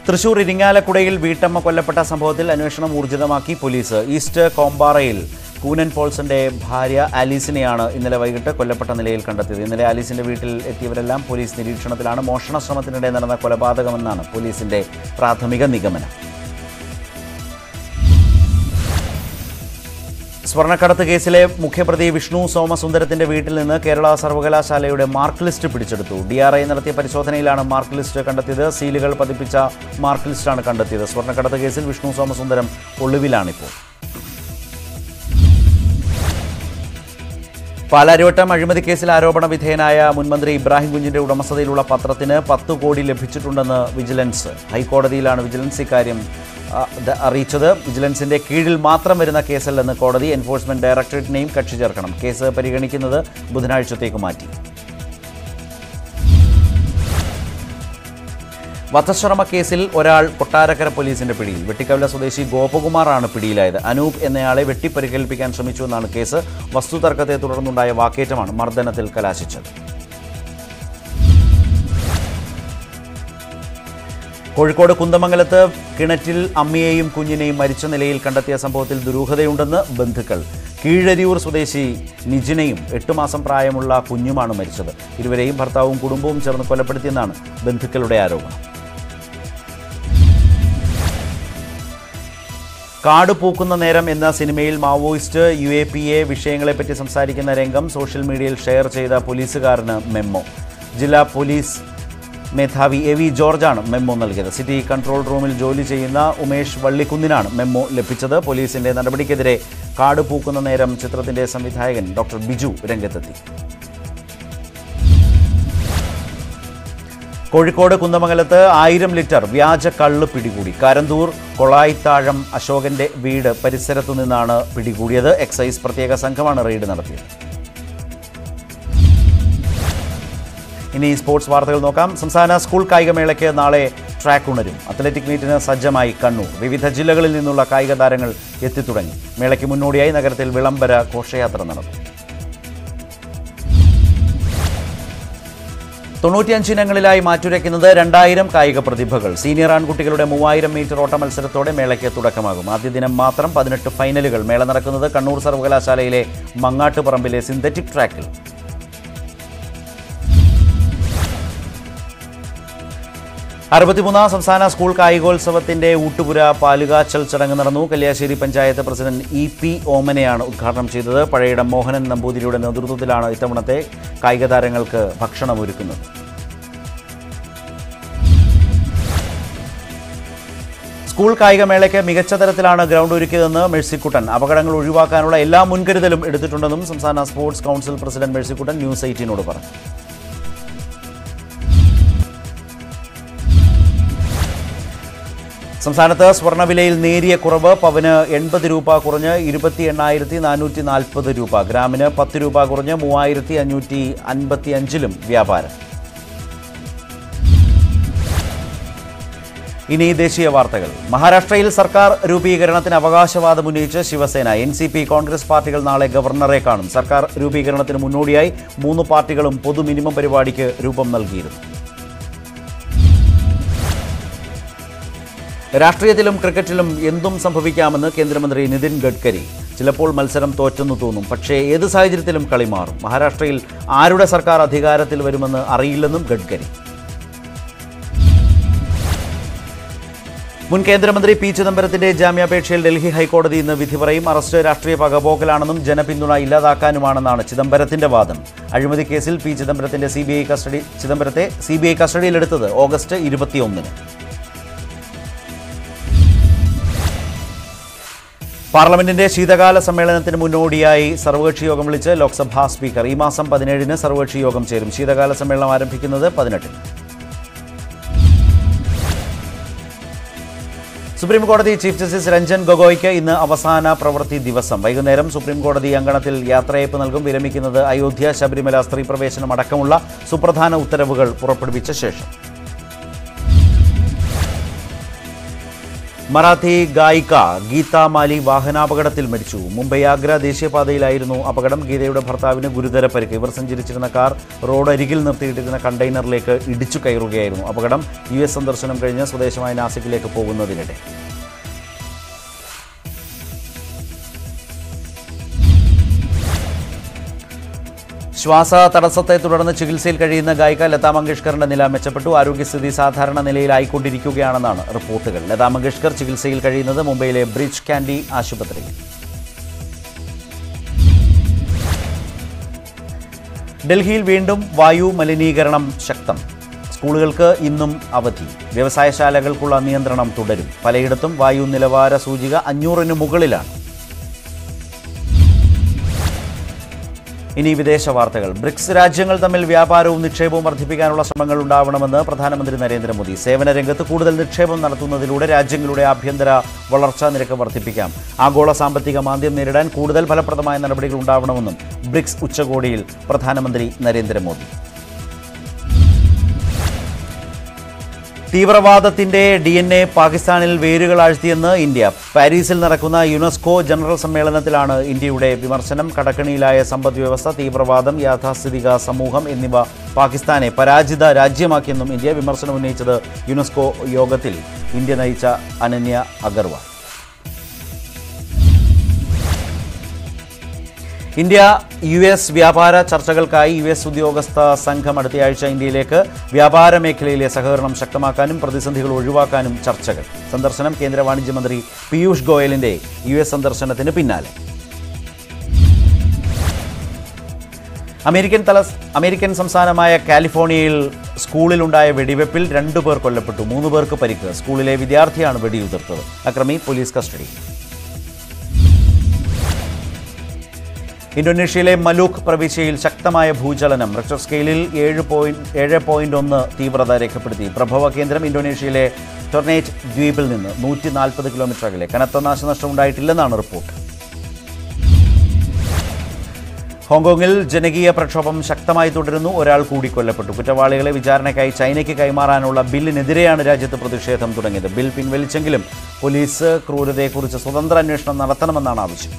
തൃശൂർ ഇരിങ്ങാലക്കുടയിൽ വീട്ടമ്മ കൊല്ലപ്പെട്ട സംഭവത്തിൽ അന്വേഷണം ഊർജിതമാക്കി പോലീസ്. ഈസ്റ്റ് കോമ്പാറയിൽ കൂനൻ പോൾസന്റെ ഭാര്യ ആലീസിനെയാണ് ഇന്നലെ വൈകിട്ട് കൊല്ലപ്പെട്ട നിലയിൽ കണ്ടെത്തിയത്. ഇന്നലെ ആലീസിന്റെ വീട്ടിൽ എത്തിയവരെല്ലാം പോലീസ് നിരീക്ഷണത്തിലാണ്. മോഷണ ശ്രമത്തിനിടെ നടന്ന കൊലപാതകമെന്നാണ് പോലീസിന്റെ പ്രാഥമിക നിഗമനം. സ്വർണ്ണക്കടത്ത് കേസിലെ മുഖ്യപ്രതി വിഷ്ണു സോമസുന്ദരത്തിന്റെ വീട്ടിൽ നിന്ന് കേരള സർവകലാശാലയുടെ മാർക്ക് ലിസ്റ്റ് പിടിച്ചെടുത്തു. ഡി ആർ ഐ നടത്തിയ പരിശോധനയിലാണ് മാർക്ക് ലിസ്റ്റ് കണ്ടെത്തിയത്. സീലുകൾ പതിപ്പിച്ച മാർക്ക് ലിസ്റ്റാണ് കണ്ടെത്തിയത്. സ്വർണ്ണക്കടത്ത് കേസിൽ വിഷ്ണു സോമസുന്ദരം ഒളിവിലാണിപ്പോൾ. പാലാരിവട്ടം അഴിമതി കേസിൽ ആരോപണ വിധേയനായ മുൻമന്ത്രി ഇബ്രാഹിം കുഞ്ഞിന്റെ ഉടമസ്ഥതയിലുള്ള പത്രത്തിന് പത്ത് കോടി ലഭിച്ചിട്ടുണ്ടെന്ന് വിജിലൻസ്. ഹൈക്കോടതിയിലാണ് വിജിലൻസ് ഇക്കാര്യം അറിയിച്ചത്. വിജിലൻസിന്റെ കീഴിൽ മാത്രം വരുന്ന കേസല്ലെന്ന് കോടതി. എൻഫോഴ്സ്മെന്റ് ഡയറക്ടറേറ്റിനെയും കക്ഷി ചേർക്കണം. കേസ് പരിഗണിക്കുന്നത് ബുധനാഴ്ചത്തേക്ക് മാറ്റി. വധശ്രമ കേസിൽ ഒരാൾ കൊട്ടാരക്കര പോലീസിന്റെ പിടിയിൽ. വെട്ടിക്കവല സ്വദേശി ഗോപകുമാറാണ് പിടിയിലായത്. അനൂപ് എന്നയാളെ വെട്ടിപ്പരിക്കേൽപ്പിക്കാൻ ശ്രമിച്ചുവെന്നാണ് കേസ്. വസ്തുതർക്കത്തെ തുടർന്നുണ്ടായ വാക്കേറ്റമാണ് മർദ്ദനത്തിൽ കലാശിച്ചത്. കോഴിക്കോട് കുന്ദമംഗലത്ത് കിണറ്റിൽ അമ്മയെയും കുഞ്ഞിനെയും മരിച്ച നിലയിൽ കണ്ടെത്തിയ സംഭവത്തിൽ ദുരൂഹതയുണ്ടെന്ന് ബന്ധുക്കൾ. കീഴരിയൂർ സ്വദേശി നിജിനയും എട്ടു മാസം പ്രായമുള്ള കുഞ്ഞുമാണ് മരിച്ചത്. ഇരുവരെയും ഭർത്താവും കുടുംബവും ചേർന്ന് കൊലപ്പെടുത്തിയെന്നാണ് ബന്ധുക്കളുടെ ആരോപണം. കാട് പൂക്കുന്ന നേരം എന്ന സിനിമയിൽ Maoist U A P A വിഷയങ്ങളെപ്പറ്റി സംസാരിക്കുന്ന രംഗം സോഷ്യൽ മീഡിയയിൽ ഷെയർ ചെയ്ത പോലീസുകാരന് മെമ്മോ. ജില്ലാ പോലീസ് മേധാവി എ വി ജോർജാണ് മെമ്മോ നൽകിയത്. സിറ്റി കൺട്രോൾ റൂമിൽ ജോലി ചെയ്യുന്ന ഉമേഷ് വള്ളിക്കുന്നിനാണ് മെമ്മോ ലഭിച്ചത്. പോലീസിന്റെ നടപടിക്കെതിരെ കാട് പൂക്കുന്ന നേരം ചിത്രത്തിന്റെ സംവിധായകൻ ഡോക്ടർ ബിജു രംഗത്തെത്തി. കോഴിക്കോട് കുന്ദമംഗലത്ത് ആയിരം ലിറ്റർ വ്യാജ കള്ള് പിടികൂടി. കാരന്തൂർ കൊളായിത്താഴം അശോകന്റെ വീട് പരിസരത്തു നിന്നാണ് പിടികൂടിയത്. എക്സൈസ് പ്രത്യേക സംഘമാണ് റെയ്ഡ് നടത്തിയത്. ഇനി സ്പോർട്സ് വാർത്തകൾ നോക്കാം. സംസ്ഥാന സ്കൂൾ കായികമേളയ്ക്ക് നാളെ ട്രാക്ക് ഉണരും. അത്ലറ്റിക് മീറ്റിന് സജ്ജമായി കണ്ണൂർ. വിവിധ ജില്ലകളിൽ നിന്നുള്ള കായിക താരങ്ങൾ എത്തിത്തുടങ്ങി. മേളയ്ക്ക് മുന്നോടിയായി നഗരത്തിൽ വിളംബര ഘോഷയാത്ര നടന്നു. തൊണ്ണൂറ്റിയഞ്ച് ഇനങ്ങളിലായി മാറ്റുരയ്ക്കുന്നത് രണ്ടായിരം കായിക പ്രതിഭകൾ. സീനിയർ ആൺകുട്ടികളുടെ മൂവായിരം മീറ്റർ ഓട്ട മത്സരത്തോടെ മേളയ്ക്ക് തുടക്കമാകും. ആദ്യ ദിനം മാത്രം പതിനെട്ട് ഫൈനലുകൾ. മേള നടക്കുന്നത് കണ്ണൂർ സർവകലാശാലയിലെ മങ്ങാട്ടുപറമ്പിലെ സിന്തറ്റിക് ട്രാക്കിൽ. അറുപത്തിമൂന്നാം സംസ്ഥാന സ്കൂൾ കായികോത്സവത്തിന്റെ ഊട്ടുപുര പാലുകാച്ചൽ ചടങ്ങ് നടന്നു. Kalliasseri panchayat president E P ഓമനയാണ് ഉദ്ഘാടനം ചെയ്തത്. പഴയിടം മോഹനൻ നമ്പൂതിരിയുടെ നേതൃത്വത്തിലാണ് ഇത്തവണത്തെ കായിക താരങ്ങൾക്ക് ഭക്ഷണമൊരുക്കുന്നത്. സ്കൂൾ കായികമേളയ്ക്ക് മികച്ച തരത്തിലാണ് ഗ്രൗണ്ട് ഒരുക്കിയതെന്ന് മേഴ്സിക്കുട്ടൻ. അപകടങ്ങൾ ഒഴിവാക്കാനുള്ള എല്ലാ മുൻകരുതലും എടുത്തിട്ടുണ്ടെന്നും സംസ്ഥാന sports council president Mercykuttan news എയ്റ്റീനോട് പറഞ്ഞു. സംസ്ഥാനത്ത് സ്വർണ്ണവിലയിൽ നേരിയ കുറവ്. പവന് എൺപത് രൂപ കുറഞ്ഞ് ഇരുപത്തി എണ്ണായിരത്തി നാനൂറ്റി നാൽപ്പത് രൂപ. ഗ്രാമിന് പത്ത് രൂപ കുറഞ്ഞ് മൂവായിരത്തി അഞ്ഞൂറ്റി അൻപത്തി അഞ്ചിലും വ്യാപാരം. ഇനി ദേശീയ വാർത്തകൾ. മഹാരാഷ്ട്രയിൽ സർക്കാർ രൂപീകരണത്തിന് അവകാശവാദം ഉന്നയിച്ച് Shiv Sena. N C P Congress പാർട്ടികൾ നാളെ ഗവർണറെ കാണും. സർക്കാർ രൂപീകരണത്തിന് മുന്നോടിയായി മൂന്ന് പാർട്ടികളും പൊതു മിനിമം പരിപാടിക്ക് രൂപം നൽകിയിരുന്നു. രാഷ്ട്രീയത്തിലും ക്രിക്കറ്റിലും എന്തും സംഭവിക്കാമെന്ന് കേന്ദ്രമന്ത്രി നിതിൻ ഗഡ്കരി. ചിലപ്പോൾ മത്സരം തോറ്റെന്നു തോന്നും, പക്ഷേ ഏത് സാഹചര്യത്തിലും കളി മാറും. മഹാരാഷ്ട്രയിൽ ആരുടെ സർക്കാർ അധികാരത്തിൽ വരുമെന്ന് അറിയില്ലെന്നും ഗഡ്കരി. മുൻ കേന്ദ്രമന്ത്രി പി ചിദംബരത്തിന്റെ ജാമ്യാപേക്ഷയിൽ ഡൽഹി ഹൈക്കോടതി ഇന്ന് വിധി പറയും. അറസ്റ്റ് രാഷ്ട്രീയ പകപോക്കലാണെന്നും ജനപിന്തുണ ഇല്ലാതാക്കാനുമാണെന്നാണ് ചിദംബരത്തിന്റെ വാദം. അഴിമതി കേസിൽ പി ചിദംബരത്തിന്റെ സി ബി ഐ കസ്റ്റഡി ചിദംബരത്തെ സി ബി ഐ കസ്റ്റഡിയിലെടുത്തത് ഓഗസ്റ്റ് ഇരുപത്തിയൊന്നിന്. പാർലമെന്റിന്റെ ശീതകാല സമ്മേളനത്തിന് മുന്നോടിയായി സർവകക്ഷി യോഗം വിളിച്ച് ലോക്സഭാ സ്പീക്കർ. ഈ മാസം പതിനേഴിന് സർവകക്ഷി യോഗം ചേരും. ശീതകാല സമ്മേളനം ആരംഭിക്കുന്നത് പതിനെട്ടിന്. സുപ്രീംകോടതി ചീഫ് ജസ്റ്റിസ് രഞ്ജൻ ഗൊഗോയ്ക്ക് ഇന്ന് അവസാന പ്രവൃത്തി ദിവസം. വൈകുന്നേരം സുപ്രീംകോടതി അങ്കണത്തിൽ യാത്രയയപ്പ് നൽകും. വിരമിക്കുന്നത് അയോധ്യ, ശബരിമല സ്ത്രീ പ്രവേശനം അടക്കമുള്ള സുപ്രധാന ഉത്തരവുകൾ പുറപ്പെടുവിച്ച ശേഷം. മറാത്തി ഗായിക ഗീത മാലി വാഹനാപകടത്തിൽ മരിച്ചു. മുംബൈ ആഗ്ര ദേശീയപാതയിലായിരുന്നു അപകടം. ഗീതയുടെ ഭർത്താവിന് ഗുരുതര പരിക്ക്. ഇവർ സഞ്ചരിച്ചിരുന്ന കാർ റോഡരികിൽ നിർത്തിയിട്ടിരുന്ന കണ്ടെയ്നറിലേക്ക് ഇടിച്ചു കയറുകയായിരുന്നു. അപകടം യു എസ് സന്ദർശനം കഴിഞ്ഞ് സ്വദേശമായ നാസിക്കിലേക്ക് പോകുന്നതിനിടെ. ശ്വാസ തടസ്സത്തെ തുടർന്ന് ചികിത്സയിൽ കഴിയുന്ന ഗായിക ലതാ മങ്കേഷ്കറിന്റെ നില മെച്ചപ്പെട്ടു. ആരോഗ്യസ്ഥിതി സാധാരണ നിലയിലായിക്കൊണ്ടിരിക്കുകയാണെന്നാണ് റിപ്പോർട്ടുകൾ. ലതാ മങ്കേഷ്കർ ചികിത്സയിൽ കഴിയുന്നത് മുംബൈയിലെ ബ്രിച്ച് കാൻഡി ആശുപത്രിയിൽ. ഡൽഹിയിൽ വീണ്ടും വായു മലിനീകരണം ശക്തം. സ്കൂളുകൾക്ക് ഇന്നും അവധി. വ്യവസായശാലകൾക്കുള്ള നിയന്ത്രണം തുടരും. പലയിടത്തും വായു നിലവാര സൂചിക അഞ്ഞൂറിന് മുകളിലാണ്. ഇനി വിദേശ വാർത്തകൾ. ബ്രിക്സ് രാജ്യങ്ങൾ തമ്മിൽ വ്യാപാരവും നിക്ഷേപവും വർദ്ധിപ്പിക്കാനുള്ള ശ്രമങ്ങൾ ഉണ്ടാവണമെന്ന് പ്രധാനമന്ത്രി നരേന്ദ്രമോദി. സേവന രംഗത്ത് കൂടുതൽ നിക്ഷേപം നടത്തുന്നതിലൂടെ രാജ്യങ്ങളുടെ ആഭ്യന്തര വളർച്ചാ നിരക്ക് വർദ്ധിപ്പിക്കാം. ആഗോള സാമ്പത്തിക മാന്ദ്യം നേരിടാൻ കൂടുതൽ ഫലപ്രദമായ നടപടികൾ ഉണ്ടാവണമെന്നും ബ്രിക്സ് ഉച്ചകോടിയിൽ പ്രധാനമന്ത്രി നരേന്ദ്രമോദി. തീവ്രവാദത്തിന്റെ ഡി എൻ എ പാകിസ്ഥാനിൽ വേരുകൾ ആഴ്ത്തിയെന്ന് ഇന്ത്യ. പാരീസിൽ നടക്കുന്ന യുനെസ്കോ ജനറൽ സമ്മേളനത്തിലാണ് ഇന്ത്യയുടെ വിമർശനം. കടക്കണിയിലായ സമ്പദ് വ്യവസ്ഥ, തീവ്രവാദം, യാഥാസ്ഥിതിക സമൂഹം എന്നിവ പാകിസ്ഥാനെ പരാജിത രാജ്യമാക്കിയെന്നും ഇന്ത്യ. വിമർശനം ഉന്നയിച്ചത് യുനെസ്കോ യോഗത്തിൽ ഇന്ത്യ നയിച്ച Ananya Agarwal. India U S വ്യാപാര ചർച്ചകൾക്കായി യു എസ് ഉദ്യോഗസ്ഥ സംഘം അടുത്തയാഴ്ച ഇന്ത്യയിലേക്ക്. വ്യാപാര മേഖലയിലെ സഹകരണം ശക്തമാക്കാനും പ്രതിസന്ധികൾ ഒഴിവാക്കാനും ചർച്ചകൾ. സന്ദർശനം കേന്ദ്ര വാണിജ്യമന്ത്രി പീയൂഷ് ഗോയലിന്റെ യു എസ് സന്ദർശനത്തിന് പിന്നാലെ. അമേരിക്കൻ തല അമേരിക്കൻ സംസ്ഥാനമായ കാലിഫോർണിയയിൽ സ്കൂളിലുണ്ടായ വെടിവെപ്പിൽ രണ്ടു പേർ കൊല്ലപ്പെട്ടു. മൂന്ന് പേർക്ക് പരിക്ക്. സ്കൂളിലെ വിദ്യാർത്ഥിയാണ് വെടിയുതിർത്തത്. അക്രമി പോലീസ് കസ്റ്റഡി. ഇന്തോനേഷ്യയിലെ മലൂക്ക് പ്രവിശ്യയിൽ ശക്തമായ ഭൂചലനം. റിക്ടർ സ്കെയിലിൽ ഏഴ് പോയിന്റ് ഏഴ് പോയിന്റ് ഒന്ന് തീവ്രത രേഖപ്പെടുത്തി. പ്രഭവ കേന്ദ്രം ഇന്തോനേഷ്യയിലെ ടൊർണേറ്റ് ദ്വീപിൽ നിന്ന് നൂറ്റി നാൽപ്പത് കിലോമീറ്റർ അകലെ. കനത്ത നാശനഷ്ടം ഉണ്ടായിട്ടില്ലെന്നാണ് റിപ്പോർട്ട്. ഹോങ്കോങ്ങിൽ ജനകീയ പ്രക്ഷോഭം ശക്തമായി തുടരുന്നു. ഒരാൾ കൂടി കൊല്ലപ്പെട്ടു. കുറ്റവാളികളെ വിചാരണയ്ക്കായി ചൈനയ്ക്ക് കൈമാറാനുള്ള ബില്ലിനെതിരെയാണ് രാജ്യത്ത് പ്രതിഷേധം തുടങ്ങിയത്. ബിൽ പിൻവലിച്ചെങ്കിലും പോലീസ് ക്രൂരതയെക്കുറിച്ച് സ്വതന്ത്ര അന്വേഷണം നടത്തണമെന്നാണ് ആവശ്യം.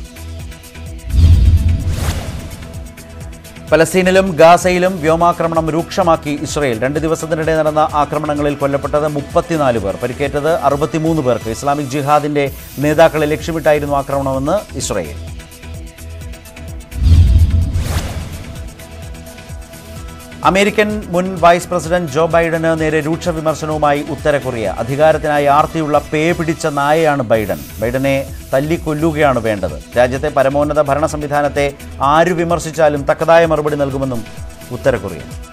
പലസ്തീനിലും ഗാസയിലും വ്യോമാക്രമണം രൂക്ഷമാക്കി ഇസ്രയേൽ. രണ്ട് ദിവസത്തിനിടെ നടന്ന ആക്രമണങ്ങളിൽ കൊല്ലപ്പെട്ടത് മുപ്പത്തിനാല് പേർ, പരിക്കേറ്റത് അറുപത്തിമൂന്ന് പേർക്ക്. ഇസ്ലാമിക് ജിഹാദിന്റെ നേതാക്കളെ ലക്ഷ്യമിട്ടായിരുന്നു ആക്രമണമെന്ന് ഇസ്രയേൽ. അമേരിക്കൻ മുൻ വൈസ് പ്രസിഡന്റ് ജോ ബൈഡന് നേരെ രൂക്ഷ വിമർശനവുമായി ഉത്തര കൊറിയ. അധികാരത്തിനായി ആർത്തിയുള്ള പേ പിടിച്ച നായയാണ് ബൈഡൻ. ബൈഡനെ തല്ലിക്കൊല്ലുകയാണ് വേണ്ടത്. രാജ്യത്തെ പരമോന്നത ഭരണ സംവിധാനത്തെ ആര് വിമർശിച്ചാലും തക്കതായ മറുപടി നൽകുമെന്നും ഉത്തര കൊറിയ.